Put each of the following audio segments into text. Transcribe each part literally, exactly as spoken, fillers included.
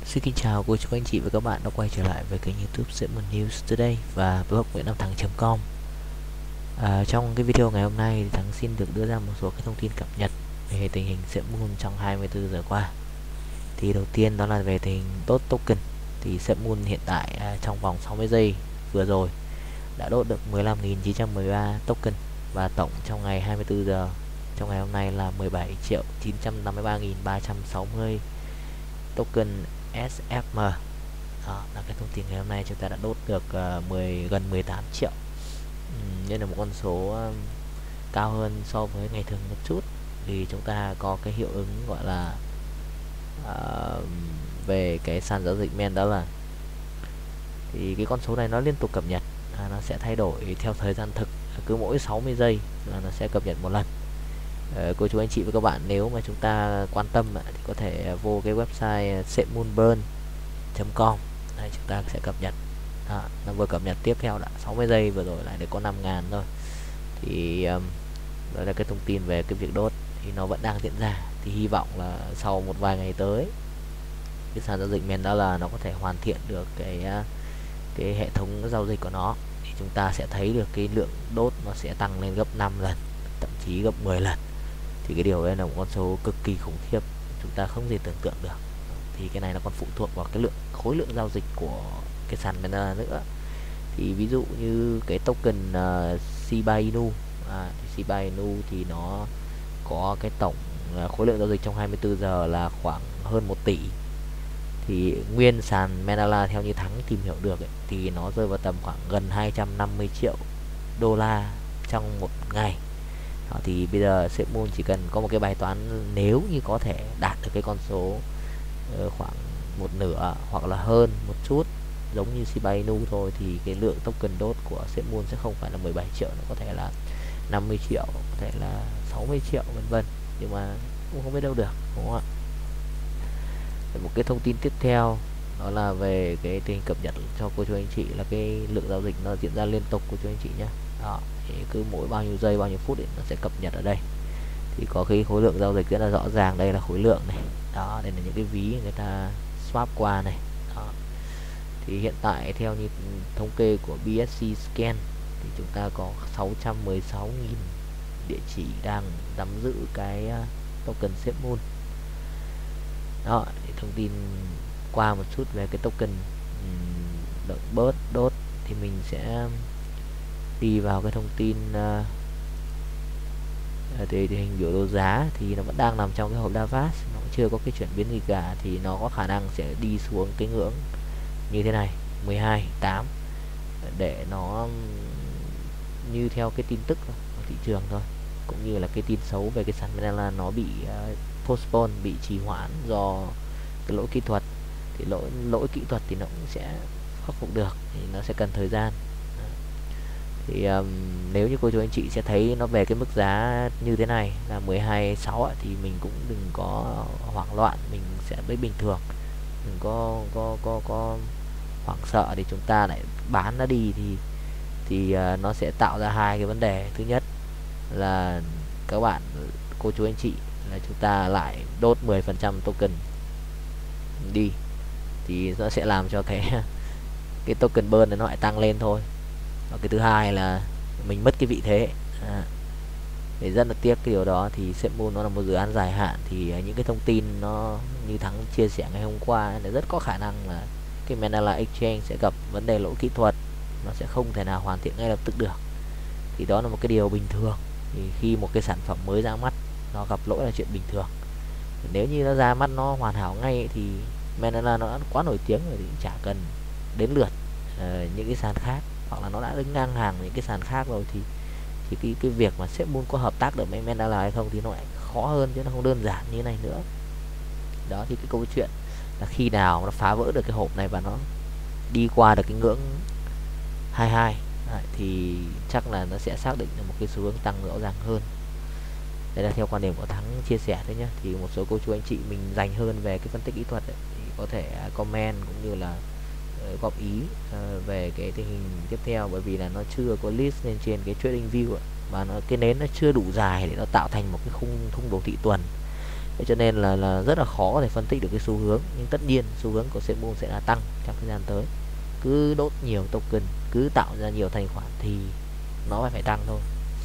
Xin kính chào cô chú anh chị và các bạn đã quay trở lại với kênh YouTube Sệm News Today và blog nguyễn nam thắng chấm com. À, trong cái video ngày hôm nay thì Thắng xin được đưa ra một số cái thông tin cập nhật về tình hình Sệm Moon trong hai mươi tư giờ qua. Thì đầu tiên đó là về tình hình đốt token. Thì Sệm Moon hiện tại à, trong vòng sáu mươi giây vừa rồi đã đốt được mười lăm nghìn chín trăm mười ba token, và tổng trong ngày hai mươi tư giờ trong ngày hôm nay là mười bảy triệu chín trăm năm mươi ba nghìn ba trăm sáu mươi token ét ép em. Đó là cái thông tin ngày hôm nay chúng ta đã đốt được uh, mười gần mười tám triệu. Uhm, đây là một con số um, cao hơn so với ngày thường một chút, vì chúng ta có cái hiệu ứng gọi là uh, về cái sàn giao dịch men, đó là thì cái con số này nó liên tục cập nhật, à, nó sẽ thay đổi theo thời gian thực, cứ mỗi sáu mươi giây là nó sẽ cập nhật một lần. Uh, cô chú anh chị và các bạn nếu mà chúng ta quan tâm thì có thể vô cái website sệm-moonburn chấm com. Đây, chúng ta sẽ cập nhật. Đó, nó vừa cập nhật tiếp theo đã sáu mươi giây vừa rồi lại được có năm ngàn thôi. Thì um, đó là cái thông tin về cái việc đốt thì nó vẫn đang diễn ra. Thì hy vọng là sau một vài ngày tới cái sàn giao dịch men đó là nó có thể hoàn thiện được cái cái hệ thống giao dịch của nó, thì chúng ta sẽ thấy được cái lượng đốt nó sẽ tăng lên gấp năm lần, thậm chí gấp mười lần. Thì cái điều đấy là một con số cực kỳ khủng khiếp, chúng ta không thể tưởng tượng được. Thì cái này nó còn phụ thuộc vào cái lượng khối lượng giao dịch của cái sàn Mana nữa. Thì ví dụ như cái token uh, Shiba Inu, à, thì Shiba Inu thì nó có cái tổng uh, khối lượng giao dịch trong hai mươi tư giờ là khoảng hơn một tỷ. Thì nguyên sàn Manala theo như Thắng tìm hiểu được ấy, thì nó rơi vào tầm khoảng gần hai trăm năm mươi triệu đô la trong một ngày. Đó, thì bây giờ Sệm Moon chỉ cần có một cái bài toán, nếu như có thể đạt được cái con số uh, khoảng một nửa hoặc là hơn một chút giống như Shiba Inu thôi, thì cái lượng token đốt của Sệm Moon sẽ không phải là mười bảy triệu, nó có thể là năm mươi triệu, có thể là sáu mươi triệu vân vân, nhưng mà cũng không biết đâu được, đúng không ạ? Một cái thông tin tiếp theo đó là về cái tình hình cập nhật cho cô chú anh chị là cái lượng giao dịch nó diễn ra liên tục cô chú anh chị nhé. Đó, thì cứ mỗi bao nhiêu giây bao nhiêu phút ấy, nó sẽ cập nhật ở đây. Thì có cái khối lượng giao dịch rất là rõ ràng, đây là khối lượng này. Đó, đây là những cái ví người ta swap qua này. Đó. Thì hiện tại theo như thống kê của bê ét xê Scan thì chúng ta có sáu trăm mười sáu nghìn địa chỉ đang nắm giữ cái token Sệm Moon. Đó, thì thông tin qua một chút về cái token lượng bớt đốt thì mình sẽ đi vào cái thông tin uh, thì tình hình biểu đồ giá thì nó vẫn đang nằm trong cái hộp Davas, nó cũng chưa có cái chuyển biến gì cả, thì nó có khả năng sẽ đi xuống cái ngưỡng như thế này mười hai tám để nó như theo cái tin tức của thị trường thôi, cũng như là cái tin xấu về cái sàn Manala nó bị uh, postpone, bị trì hoãn do cái lỗi kỹ thuật. Thì lỗi lỗi kỹ thuật thì nó cũng sẽ khắc phục được, thì nó sẽ cần thời gian. Thì um, nếu như cô chú anh chị sẽ thấy nó về cái mức giá như thế này là mười hai sáu ạ, thì mình cũng đừng có hoảng loạn, mình sẽ thấy bình thường, đừng có có có có hoảng sợ thì chúng ta lại bán nó đi, thì thì uh, nó sẽ tạo ra hai cái vấn đề. Thứ nhất là các bạn cô chú anh chị là chúng ta lại đốt mười phần trăm token đi, thì nó sẽ làm cho cái cái token burn nó lại tăng lên thôi. Và cái thứ hai là mình mất cái vị thế. À, để rất là tiếc cái điều đó. Thì Sệm Moon nó là một dự án dài hạn, thì những cái thông tin nó như Thắng chia sẻ ngày hôm qua là rất có khả năng là cái Manala Exchange sẽ gặp vấn đề lỗi kỹ thuật, nó sẽ không thể nào hoàn thiện ngay lập tức được. Thì đó là một cái điều bình thường. Thì khi một cái sản phẩm mới ra mắt nó gặp lỗi là chuyện bình thường. Thì nếu như nó ra mắt nó hoàn hảo ngay thì Manala nó đã quá nổi tiếng rồi, thì chả cần đến lượt uh, những cái sàn khác, hoặc là nó đã đứng ngang hàng những cái sàn khác rồi, thì thì cái cái việc mà Sệm Moon có hợp tác được với Manala hay không thì nó lại khó hơn, chứ nó không đơn giản như này nữa. Đó, thì cái câu chuyện là khi nào nó phá vỡ được cái hộp này và nó đi qua được cái ngưỡng hai mươi hai à, thì chắc là nó sẽ xác định được một cái xu hướng tăng rõ ràng hơn. Đây là theo quan điểm của Thắng chia sẻ thôi nhé. Thì một số cô chú anh chị mình dành hơn về cái phân tích kỹ thuật ấy, thì có thể comment cũng như là uh, góp ý uh, về cái tình hình tiếp theo, bởi vì là nó chưa có list lên trên cái trading view ấy, và nó cái nến nó chưa đủ dài để nó tạo thành một cái khung khung đồ thị tuần. Thế cho nên là là rất là khó để phân tích được cái xu hướng, nhưng tất nhiên xu hướng của Semoon sẽ là tăng trong thời gian tới. Cứ đốt nhiều token, cứ tạo ra nhiều thanh khoản thì nó phải phải tăng thôi.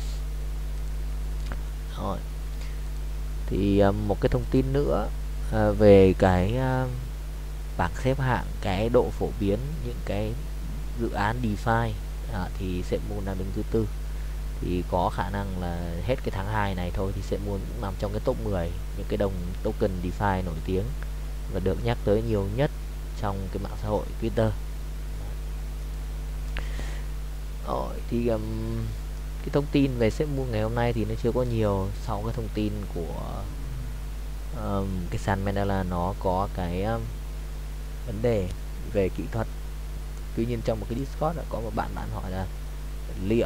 Rồi. Thì um, một cái thông tin nữa uh, về cái uh, bảng xếp hạng, cái độ phổ biến những cái dự án DeFi à, thì Semoon đang đứng thứ tư. Thì có khả năng là hết cái tháng hai này thôi thì Semoon cũng nằm trong cái top mười những cái đồng token DeFi nổi tiếng và được nhắc tới nhiều nhất trong cái mạng xã hội Twitter. Rồi thì um, cái thông tin về Semoon ngày hôm nay thì nó chưa có nhiều. Sau cái thông tin của um, cái sàn Mandala nó có cái um, vấn đề về kỹ thuật. Tuy nhiên trong một cái Discord đã có một bạn bạn hỏi là liệu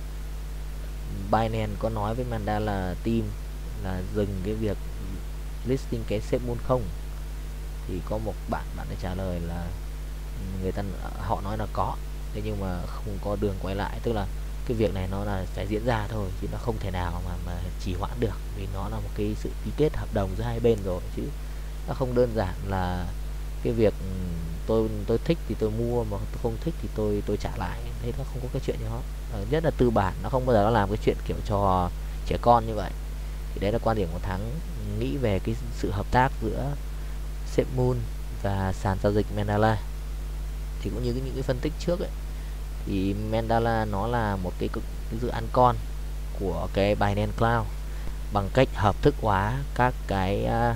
Binance có nói với Mandala team là dừng cái việc listing cái Semoon không? Thì có một bạn bạn đã trả lời là người ta họ nói là có, thế nhưng mà không có đường quay lại, tức là cái việc này nó là phải diễn ra thôi chứ nó không thể nào mà mà trì hoãn được, vì nó là một cái sự ký kết hợp đồng giữa hai bên rồi, chứ nó không đơn giản là cái việc tôi tôi thích thì tôi mua, mà tôi không thích thì tôi tôi trả lại. Thế nó không có cái chuyện như đó. Ờ, nhất là tư bản nó không bao giờ nó làm cái chuyện kiểu trò trẻ con như vậy. Thì đấy là quan điểm của Thắng nghĩ về cái sự hợp tác giữa Semoon và sàn giao dịch Mandala. Thì cũng như những cái phân tích trước ấy, thì Mandala nó là một cái, cái dự án con của cái Binance Cloud bằng cách hợp thức hóa các cái uh,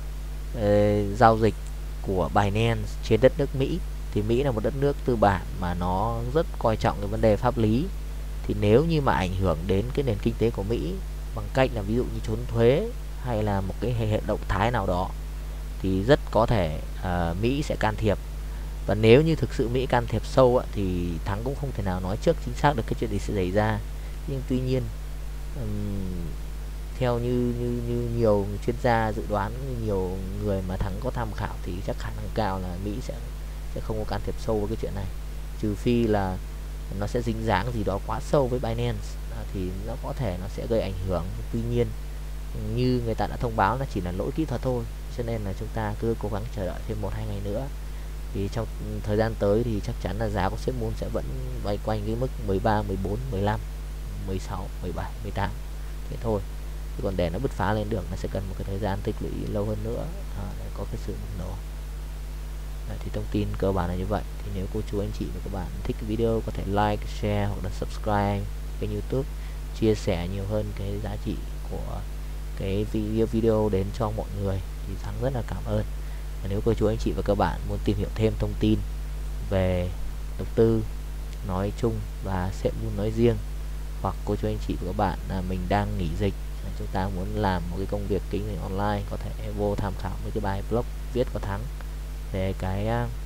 uh, giao dịch của Binance trên đất nước Mỹ. Thì Mỹ là một đất nước tư bản mà nó rất coi trọng cái vấn đề pháp lý. Thì nếu như mà ảnh hưởng đến cái nền kinh tế của Mỹ bằng cách là ví dụ như trốn thuế hay là một cái hệ động thái nào đó, thì rất có thể uh, Mỹ sẽ can thiệp. Và nếu như thực sự Mỹ can thiệp sâu á, thì Thắng cũng không thể nào nói trước chính xác được cái chuyện gì sẽ xảy ra. Nhưng tuy nhiên um, theo như, như như nhiều chuyên gia dự đoán, nhiều người mà Thắng có tham khảo, thì chắc khả năng cao là Mỹ sẽ sẽ không có can thiệp sâu với cái chuyện này, trừ phi là nó sẽ dính dáng gì đó quá sâu với Binance à, thì nó có thể nó sẽ gây ảnh hưởng. Tuy nhiên như người ta đã thông báo, nó chỉ là lỗi kỹ thuật thôi, cho nên là chúng ta cứ cố gắng chờ đợi thêm một hai ngày nữa. Thì trong thời gian tới thì chắc chắn là giá của Semoon sẽ vẫn quay quanh cái mức mười ba, mười bốn, mười lăm, mười sáu, mười bảy, mười tám thế thôi. Thì còn để nó bứt phá lên được, nó sẽ cần một cái thời gian tích lũy lâu hơn nữa à, để có cái sự bùng nổ. Đấy, thì thông tin cơ bản là như vậy. Thì nếu cô chú anh chị và các bạn thích cái video, có thể like, share hoặc là subscribe kênh YouTube, chia sẻ nhiều hơn cái giá trị của cái video video đến cho mọi người, thì Thắng rất là cảm ơn. Và nếu cô chú anh chị và các bạn muốn tìm hiểu thêm thông tin về đầu tư nói chung và Semoon nói riêng, hoặc cô chú anh chị và các bạn là mình đang nghỉ dịch, chúng ta muốn làm một cái công việc kinh doanh online, có thể vô tham khảo mấy cái bài blog viết của Thắng về cái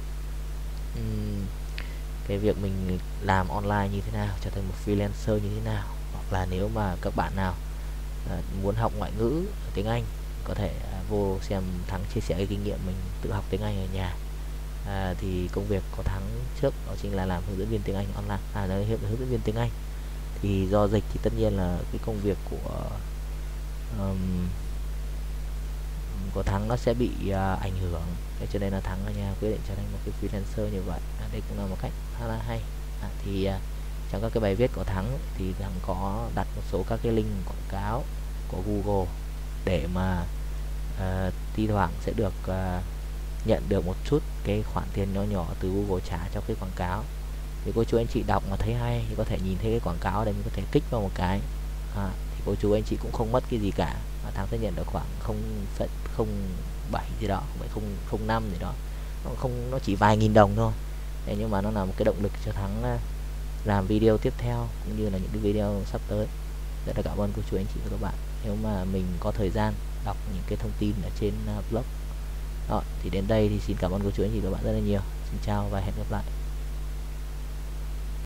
um, cái việc mình làm online như thế nào, trở thành một freelancer như thế nào. Hoặc là nếu mà các bạn nào uh, muốn học ngoại ngữ tiếng Anh, có thể uh, vô xem Thắng chia sẻ cái kinh nghiệm mình tự học tiếng Anh ở nhà. À, thì công việc của Thắng trước đó chính là làm hướng dẫn viên tiếng Anh online, à là hướng dẫn viên tiếng Anh. Thì do dịch thì tất nhiên là cái công việc của um, của Thắng nó sẽ bị uh, ảnh hưởng. Thế cho nên là Thắng ở nhà quyết định trở thành một cái freelancer như vậy. À, đây cũng là một cách khá là hay. À, thì uh, trong các cái bài viết của Thắng thì Thắng có đặt một số các cái link quảng cáo của Google để mà uh, thi thoảng sẽ được uh, nhận được một chút cái khoản tiền nhỏ nhỏ từ Google trả cho cái quảng cáo. Thì cô chú anh chị đọc mà thấy hay thì có thể nhìn thấy cái quảng cáo để mình có thể kích vào một cái. À, thì cô chú anh chị cũng không mất cái gì cả, mà Thắng sẽ nhận được khoảng không phẩy không bảy gì đó, không phẩy không năm gì đó, nó không nó chỉ vài nghìn đồng thôi. Thế nhưng mà nó là một cái động lực cho Thắng làm video tiếp theo cũng như là những cái video sắp tới. Rất là cảm ơn cô chú anh chị và các bạn. Nếu mà mình có thời gian đọc những cái thông tin ở trên blog đó, thì đến đây thì xin cảm ơn cô chú anh chị và các bạn rất là nhiều. Xin chào và hẹn gặp lại.